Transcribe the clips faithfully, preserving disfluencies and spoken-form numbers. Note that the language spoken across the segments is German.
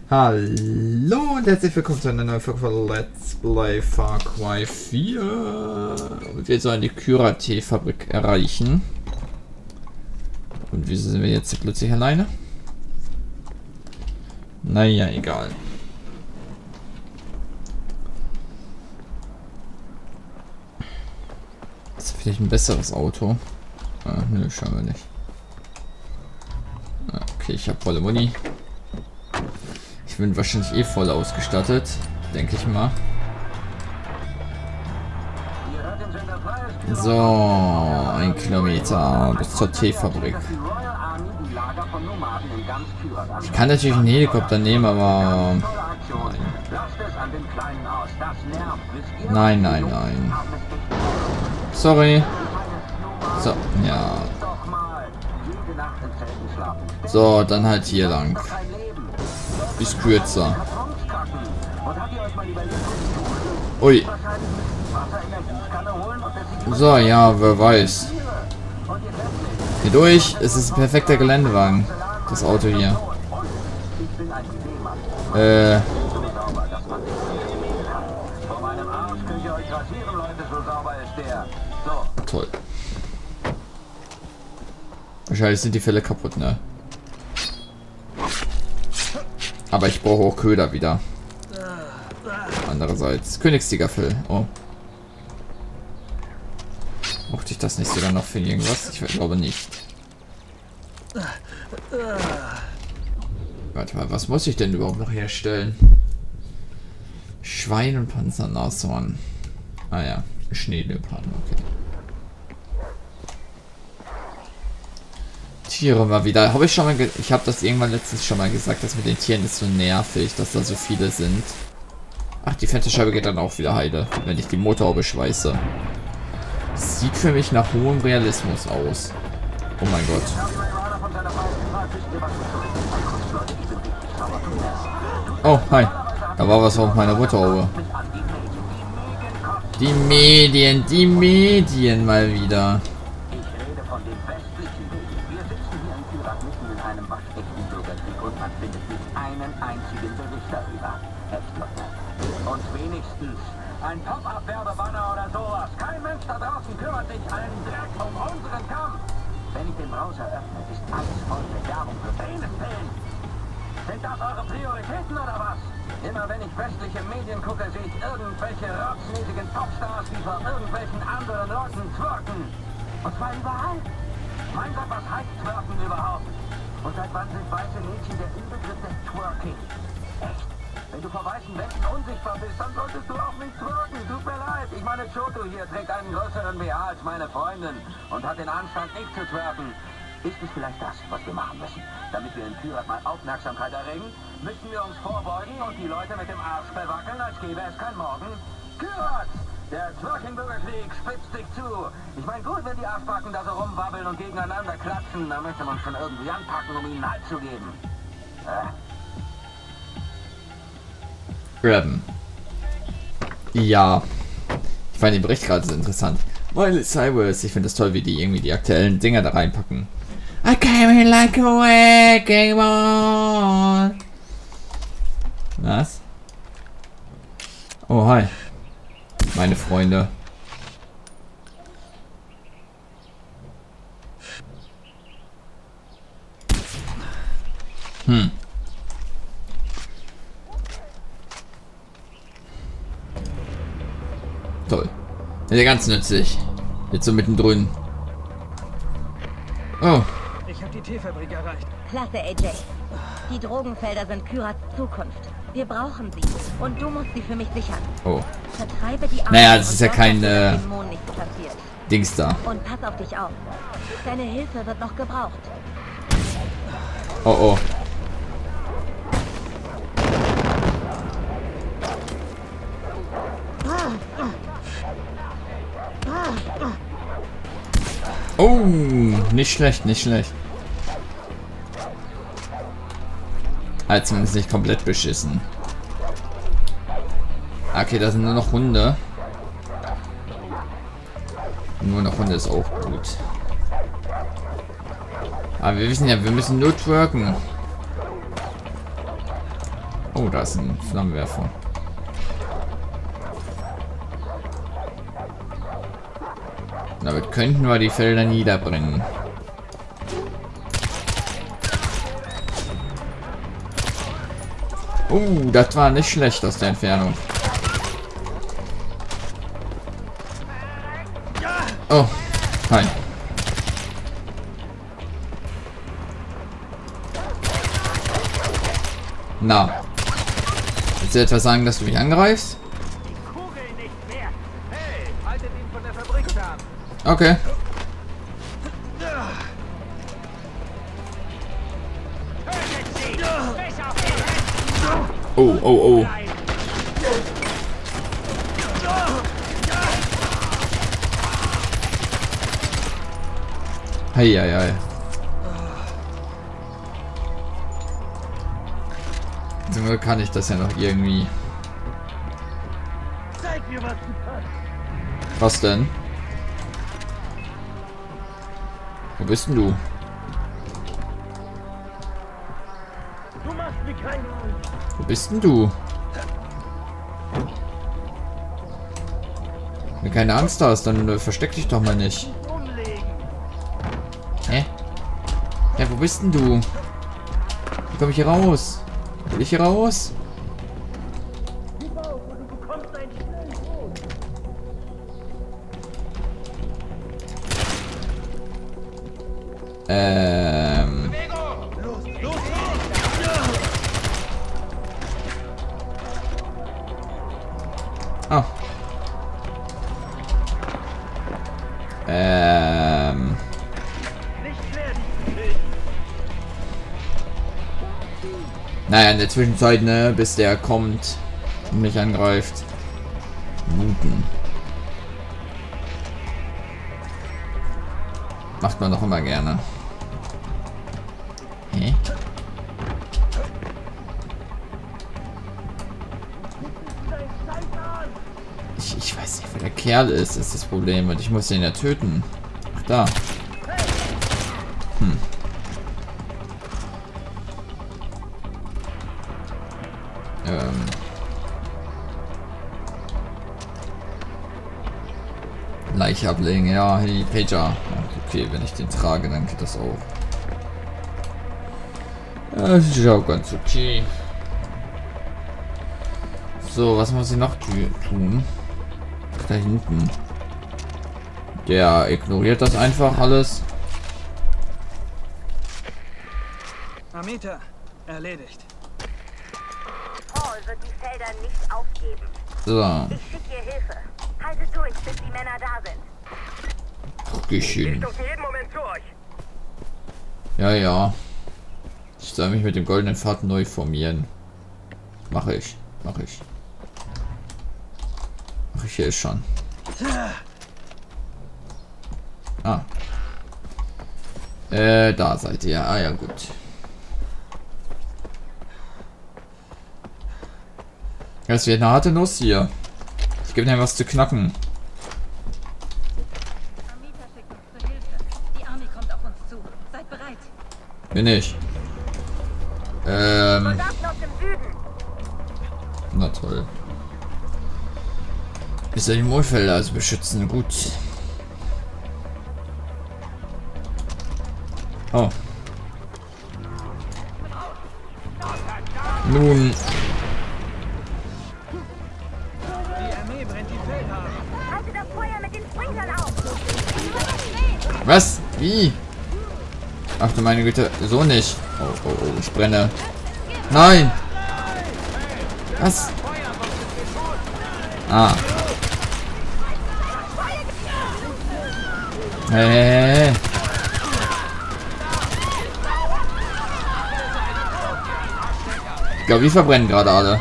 Hallo und herzlich willkommen zu einer neuen Folge von Let's Play Far Cry vier. Und wir sollen die Kyra-Tee-Fabrik erreichen. Und wieso sind wir jetzt plötzlich alleine? Naja, egal. Ist vielleicht ein besseres Auto? Ah, nö, schauen wir nicht. Ah, okay, ich habe volle Muni. Ich bin wahrscheinlich eh voll ausgestattet, denke ich mal. So, ein Kilometer bis zur Teefabrik. Ich kann natürlich einen Helikopter nehmen, aber nein, nein, nein, nein. Sorry. So, ja. So, dann halt hier lang. Ist kürzer. Ui. So, ja, wer weiß. Hier durch. Es ist ein perfekter Geländewagen. Das Auto hier. Äh. Toll. Wahrscheinlich sind die Fälle kaputt, ne? Aber ich brauche auch Köder wieder. Andererseits. Königstigerfell. Oh. Brauchte ich das nicht sogar noch für irgendwas? Ich glaube nicht. Warte mal, was muss ich denn überhaupt noch herstellen? Schwein und Panzernashorn. Ah ja, Schneeleoparden, okay. Tiere mal wieder. Habe ich schon mal. Ich habe das irgendwann letztens schon mal gesagt, dass mit den Tieren ist so nervig, dass da so viele sind. Ach, die Fensterscheibe geht dann auch wieder heile, wenn ich die Motorhaube schweiße. Sieht für mich nach hohem Realismus aus. Oh mein Gott. Oh, hi. Da war was auf meiner Motorhaube. Die Medien, die Medien mal wieder. Und wenigstens ein Pop-Up-Werbebanner oder sowas. Kein Mensch da draußen kümmert sich einen Dreck um unseren Kampf. Wenn ich den Browser öffne, ist alles voll mit Werbung für Penisfilm. Sind das eure Prioritäten oder was? Immer wenn ich westliche Medien gucke, sehe ich irgendwelche rotzmäßigen Popstars, die vor irgendwelchen anderen Leuten twerken. Und zwar überall. Mein Gott, was heißt twerken überhaupt? Und seit wann sind weiße Mädchen der Inbegriff des Twerking? Echt? Wenn du vor weißen Wänden unsichtbar bist, dann solltest du auch nicht twerken. Tut mir leid. Ich meine, Choto hier trägt einen größeren B H als meine Freundin und hat den Anstand, nicht zu twerken. Ist es vielleicht das, was wir machen müssen? Damit wir in Kyrat mal Aufmerksamkeit erregen, müssen wir uns vorbeugen und die Leute mit dem Arsch bewackeln, als gäbe es kein Morgen. Kyrat! Der Twerking-Bürgerkrieg spitzt sich zu. Ich meine, gut, wenn die Arschbacken da so rumwabbeln und gegeneinander klatschen, dann möchte man schon irgendwie anpacken, um ihnen Halt zu geben. Äh? Graben. Ja. Ich fand den Bericht gerade so interessant. Miley Cyrus, ich finde es toll, wie die irgendwie die aktuellen Dinger da reinpacken. I came in like a wrecking ball. Was? Oh, hi. Meine Freunde. Hm. Toll. Ja, ganz nützlich. Jetzt so mittendrin. Oh. Ich habe die Teefabrik erreicht. Klasse, A J. Die Drogenfelder sind Kyrats Zukunft. Wir brauchen sie. Und du musst sie für mich sichern. Oh. Vertreibe die Armen. Naja, das ist ja und kein sorge, dass äh, dem Mond nichts passiert. Dings da. Und pass auf dich auf. Deine Hilfe wird noch gebraucht. Oh oh. Oh, nicht schlecht, nicht schlecht. Also zumindest nicht komplett beschissen. Okay, da sind nur noch Hunde. Nur noch Hunde ist auch gut. Aber wir wissen ja, wir müssen nur twerken. Oh, da ist ein Flammenwerfer. Damit könnten wir die Felder niederbringen. Oh, das war nicht schlecht aus der Entfernung. Oh, nein. Na. Willst du etwa sagen, dass du mich angreifst? Die Kugel nicht mehr. Hey, haltet ihn von der Fabrik fern. Okay. Oh, oh, oh. Hei, hei, hei. Zum Glück kann ich das ja noch irgendwie. Zeig mir, was du kannst. Was denn? Wo bist denn du? Du machst mir keine Angst. Wo bist denn du? Wenn du keine Angst hast, dann äh, versteck dich doch mal nicht. Umlegen. Hä? Ja, wo bist denn du? Wie komme ich hier raus? Will ich hier raus? Du bekommst einen schnellen Tod. Ähm. Los, los, los. Oh. Ähm. Nicht schwer, diesen Wild. Naja, in der Zwischenzeit, ne, bis der kommt und mich angreift. Looten. Macht man doch immer gerne. Hä? Ich, ich weiß nicht, wer der Kerl ist, ist das Problem. Und ich muss den ja töten. Ach, da. Hm. Ähm. Leiche ablegen, ja, hey, Pager. Okay, wenn ich den trage, dann geht das auch. Das ist auch ganz okay. So, was muss ich noch tun? Da hinten. Der ignoriert das einfach alles. Amita, erledigt. Paul wird die Felder nicht aufgeben. So. Ich schicke dir Hilfe. Haltet durch, bis die Männer da sind. Guck ich hin. Doch jeden Moment für euch. Ja, ja. Ich soll mich mit dem goldenen Pfad neu formieren. Mache ich. Mache ich. Mache ich hier schon. Ah. Äh, da seid ihr. Ah ja, gut. Das wird eine harte Nuss hier. Ich gebe dir was zu knacken. Amita schickt uns zur Hilfe. Die Armee kommt auf uns zu. Seid bereit. Bin ich. Ähm. Soldaten aus dem Süden. Na toll. Ist ja die Mondfelder also beschützen. Gut. Oh. Nun. Die Armee brennt die Felder ab. Halte das Feuer mit den Sprinklern auf. Was? Wie? Ach du meine Güte. So nicht. Oh, oh, oh. Ich brenne. Nein. Was? Ah. Hey, hey, hey. Ich glaube, wir verbrennen gerade alle.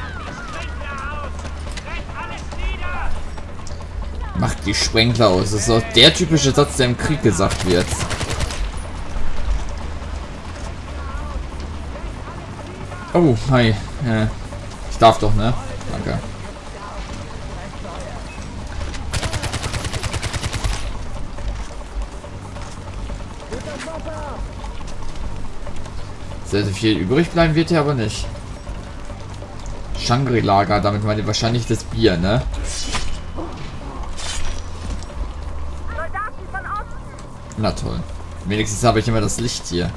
Macht die Sprenkler aus. Das ist auch der typische Satz, der im Krieg gesagt wird. Oh, hi. Ja. Ich darf doch, ne? Danke. Sehr, sehr viel übrig bleiben wird hier aber nicht. Shangri-Lager, damit meine ich wahrscheinlich das Bier, ne? Na toll. Wenigstens habe ich immer das Licht hier.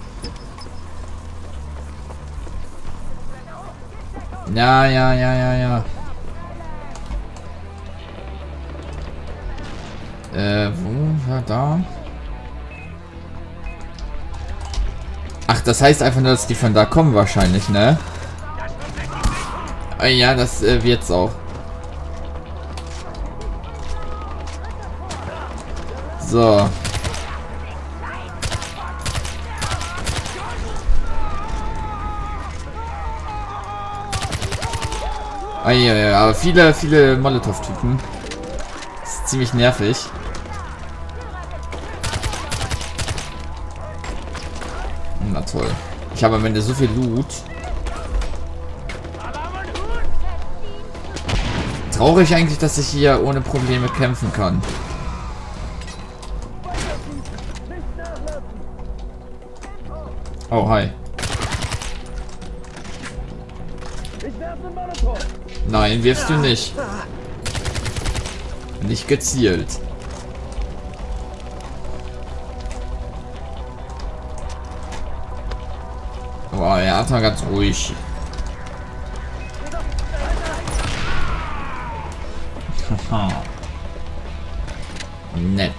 Ja, ja, ja, ja, ja. Äh, wo? Ja, da. Ach, das heißt einfach nur, dass die von da kommen wahrscheinlich, ne? Ah, ja, das äh, wird's auch. So. Ah, ja, ja, aber viele, viele Molotow-Typen. Das ist ziemlich nervig. Na toll. Ich habe am Ende so viel Loot. Traurig eigentlich, dass ich hier ohne Probleme kämpfen kann. Oh, hi. Nein, wirfst du nicht. Nicht gezielt. Oh, er hat mal ganz ruhig. Haha. Nett.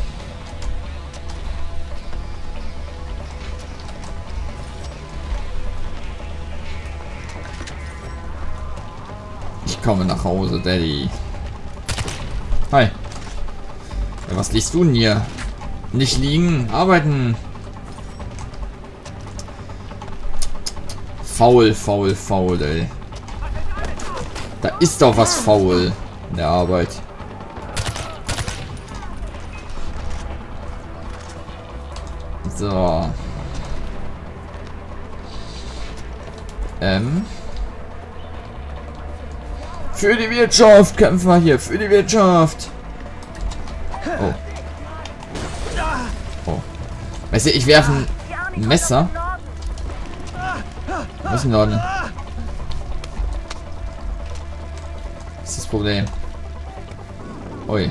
Ich komme nach Hause, Daddy. Hi. Ja, was liegst du denn hier? Nicht liegen, arbeiten. Faul, faul, faul, ey. Da ist doch was faul in der Arbeit. So. Ähm. Für die Wirtschaft kämpfen wir hier. Für die Wirtschaft. Oh. Oh. Weißt du, ich werfe ein Messer. Was ist in Ordnung? Was ist das Problem? Ui.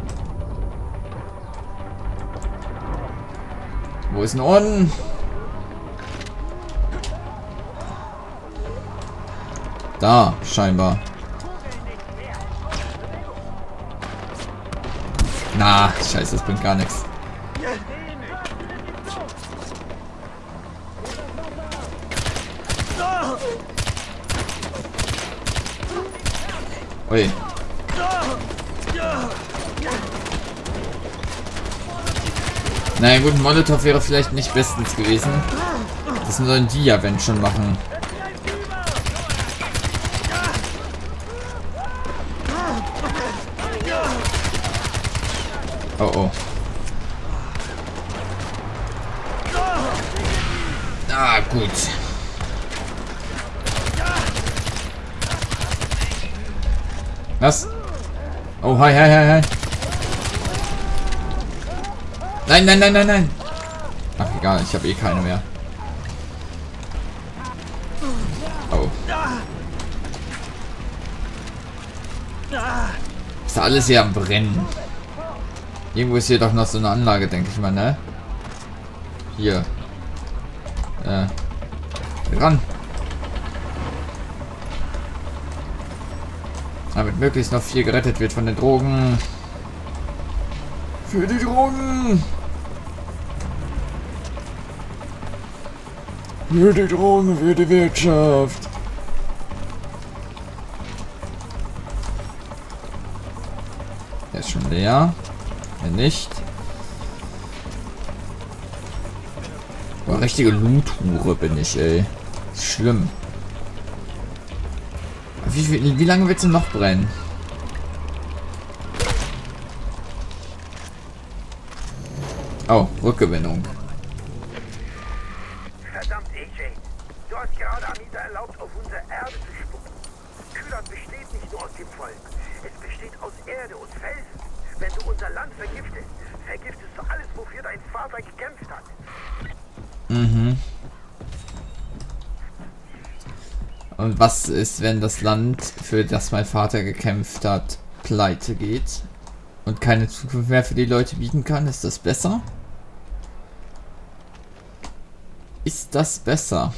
Wo ist ein Orden? Da, scheinbar. Na, scheiße, das bringt gar nichts. Ui. Naja gut, ein Molotow wäre vielleicht nicht bestens gewesen. Das sollen die ja, wenn schon, machen. Oh oh. Ah, gut. Was? Oh, hi, hi, hi, hi. Nein, nein, nein, nein, nein. Ach, egal, ich habe eh keine mehr. Oh. Ist da alles hier am Brennen. Irgendwo ist hier doch noch so eine Anlage, denke ich mal, ne? Hier. Äh. Ran. Damit möglichst noch viel gerettet wird von den Drogen. Für die Drogen! Für die Drogen, für die Wirtschaft! Der ist schon leer. Wenn nicht. Boah, richtige Loot-Hure bin ich, ey. Schlimm. Wie, wie, wie lange wird es denn noch brennen? Oh, Rückgewinnung. Verdammt, A J. Du hast gerade Amita erlaubt, auf unsere Erde zu spucken. Kyrat besteht nicht nur aus dem Volk. Es besteht aus Erde und Felsen. Wenn du unser Land vergiftest, vergiftest du alles, wofür dein Vater gekämpft hat. Mhm. Und was ist, wenn das Land, für das mein Vater gekämpft hat, pleite geht und keine Zukunft mehr für die Leute bieten kann? Ist das besser? Ist das besser?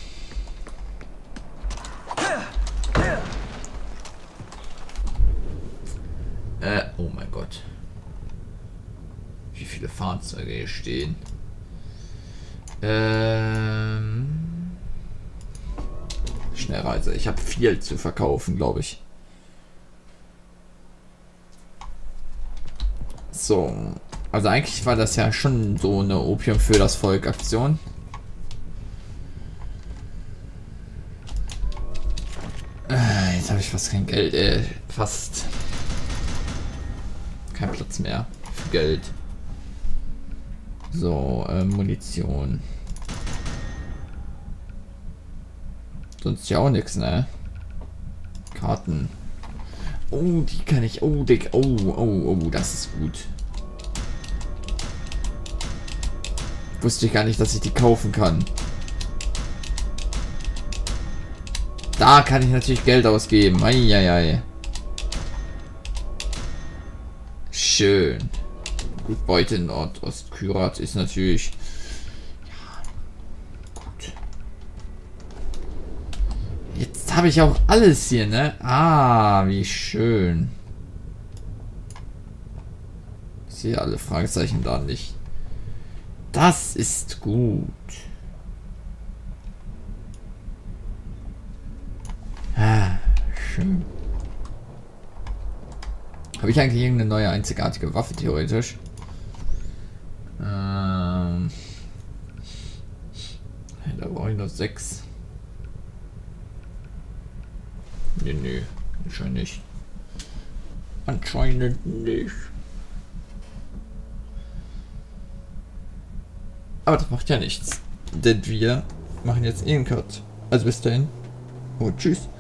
Äh, oh mein Gott. Wie viele Fahrzeuge hier stehen. Ähm... Schnellreise. Ich habe viel zu verkaufen, glaube ich. So. Also eigentlich war das ja schon so eine Opium für das Volk Aktion. Äh, jetzt habe ich fast kein Geld. Äh, fast. Kein Platz mehr für Geld. So, äh, Munition. Sonst ja auch nichts, ne? Karten. Oh, die kann ich. Oh, dick. Oh, oh, oh, das ist gut. Wusste ich gar nicht, dass ich die kaufen kann. Da kann ich natürlich Geld ausgeben. Eieiei. Schön. Gut, Beute in Nordostkyrat ist natürlich... Ja, gut. Jetzt habe ich auch alles hier, ne? Ah, wie schön. Ich sehe alle Fragezeichen da nicht. Das ist gut. Ah, schön. Habe ich eigentlich irgendeine neue einzigartige Waffe, theoretisch? Ähm. Da brauche ich noch sechs. Nee, nee. Anscheinend nicht. Anscheinend nicht. Aber das macht ja nichts. Denn wir machen jetzt eh einen Cut. Also bis dahin. Und tschüss.